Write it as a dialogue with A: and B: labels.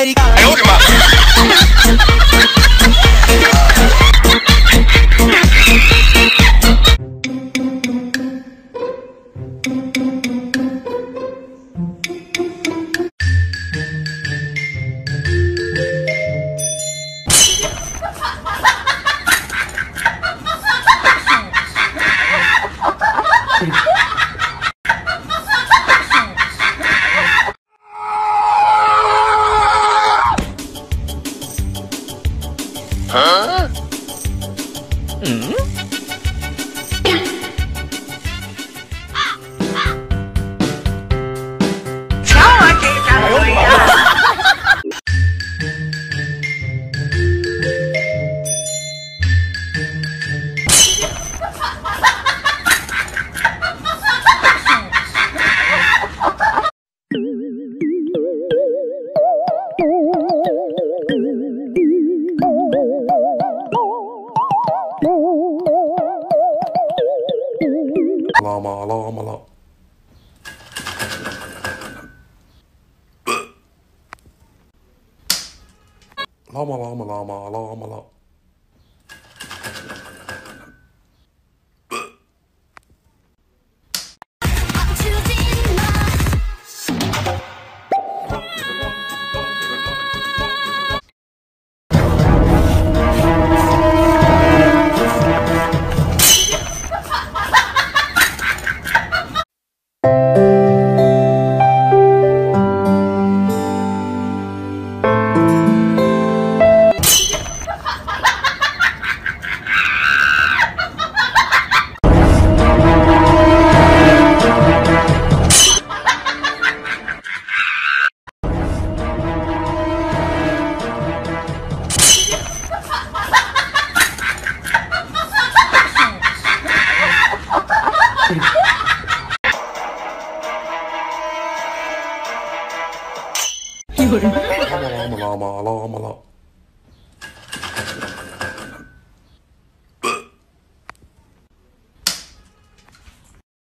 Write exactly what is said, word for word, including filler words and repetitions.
A: americana.
B: 哎呦我的妈！ 啊？嗯？
C: 瞧我这张嘴呀！
B: 拉嘛拉嘛拉，拉嘛拉嘛拉嘛拉嘛拉。
A: 有人。
B: 拉嘛拉嘛拉嘛拉嘛拉。